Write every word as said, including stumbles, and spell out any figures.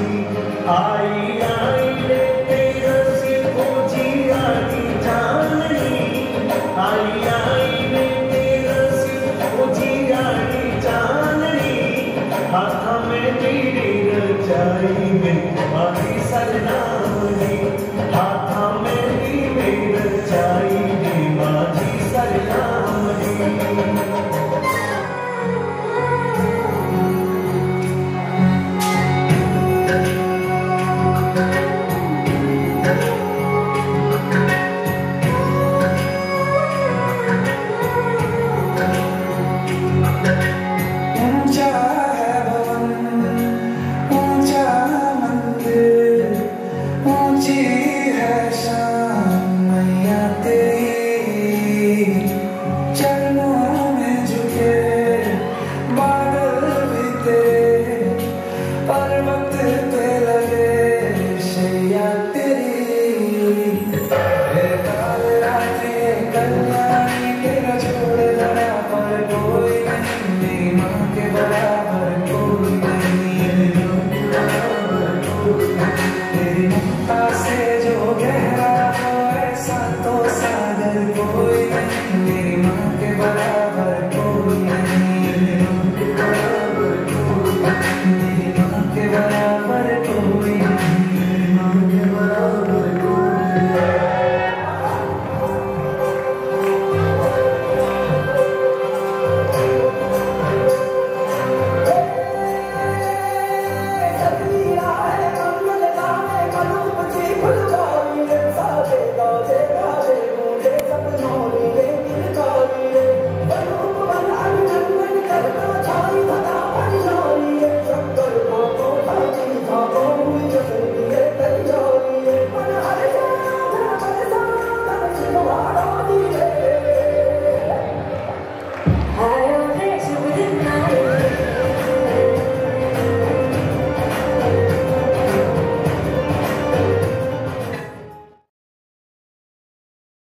आई आई रे तेरा सिर पूछी आई चांदनी, आई आई रे तेरा सिर पूछी आई चांदनी, हाथ में तेरी रचाई में आई सरनामनी, हाथ में तेरी रचाई में माझी सरनामनी। I say